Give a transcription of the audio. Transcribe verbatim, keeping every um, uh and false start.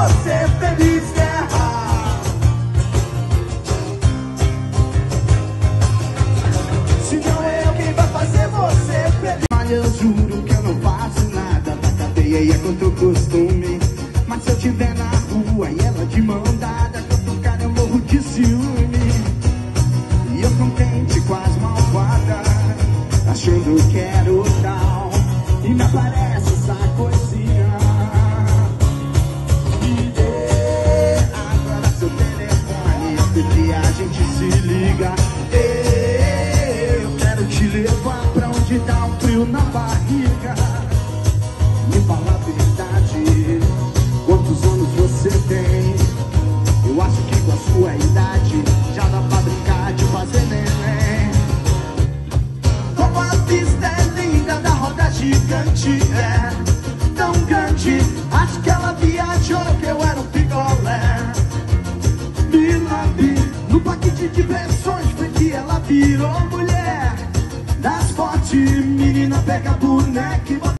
você feliz, guerra. Se não é eu quem vai fazer você feliz. Olha, eu juro que eu não faço nada da cadeia e é contra o costume. Mas se eu tiver na rua e ela de mão dada, que eu tô cara, eu morro de ciúme. E eu contente com as malvadas, achando que era o tal, e me aparece essa coisinha. Me dê agora seu telefone, porque a gente se liga. Eu quero te levar pra onde dá um frio na barriga. Me fala a verdade, quantos anos você tem? Eu acho que com a sua idade já dá pra brincar de fazer neném. Como a pista é linda da roda gigante, é tão grande. Acho que ela viajou, que eu era um picolé. Me lambi no paquete de versões, foi que ela virou mulher. Das fortes, menina pega boneca e